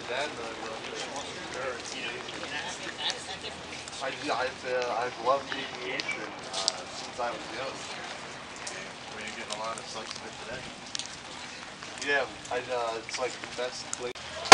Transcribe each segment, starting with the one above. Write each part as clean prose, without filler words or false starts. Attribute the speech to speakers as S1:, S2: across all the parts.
S1: I've loved aviation since I was young.
S2: Were you getting a lot of sucks of it today?
S1: Yeah, it's like the best place.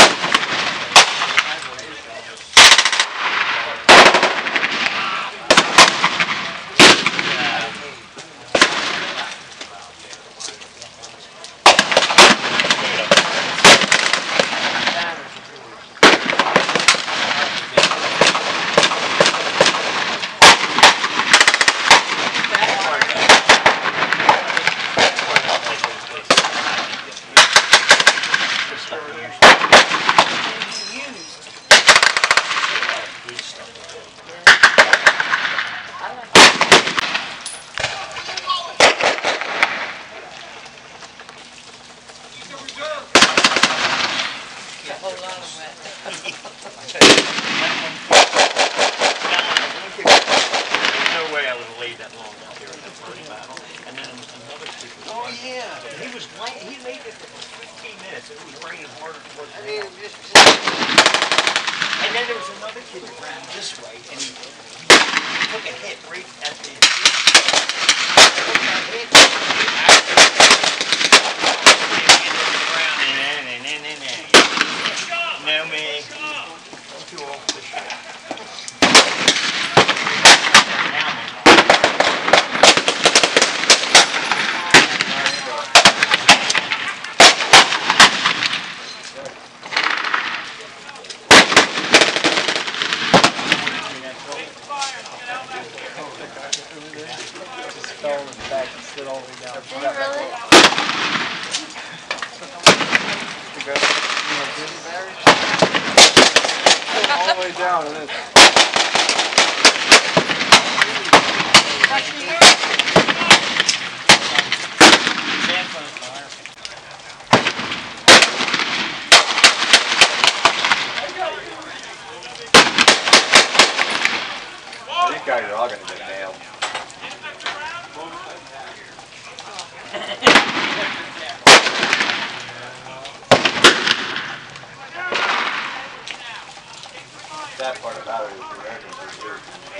S3: That part about it is the Americans are here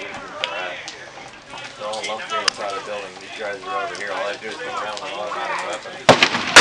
S3: they're all lumped inside the building. These guys are over here. All I do is come around with an automatic weapon.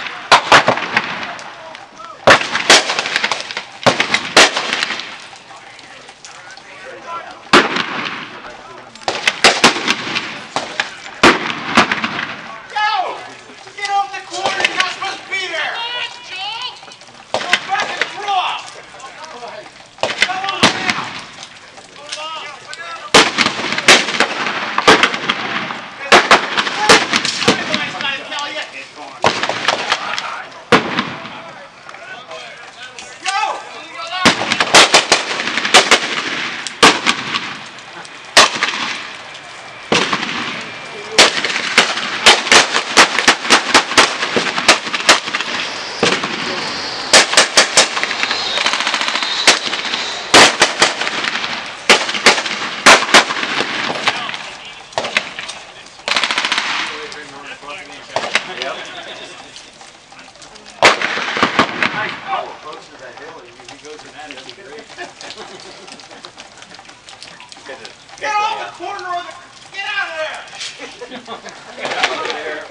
S4: Get off the corner of the... Get out of there! Get out of there!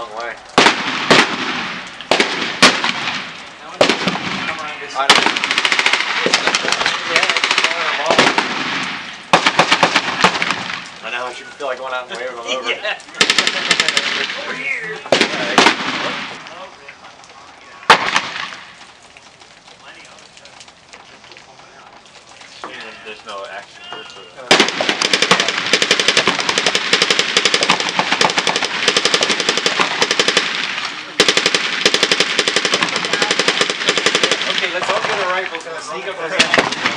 S3: long way.
S4: Come around this
S3: I know. Yeah, I know, I should feel like going out and waving them over.
S4: Yeah. Over here.
S3: There's no action for it.
S4: Okay, let's all get our rifles and sneak up around.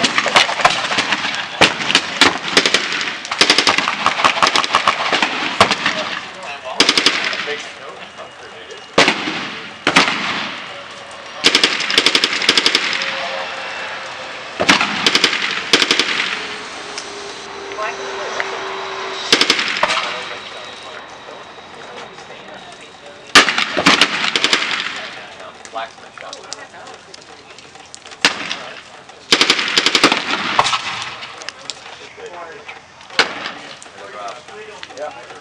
S3: Blacksmith shop. Yeah.